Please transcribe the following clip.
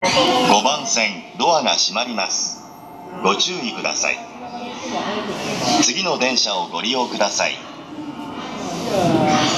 5番線、ドアが閉まります。ご注意ください。次の電車をご利用ください。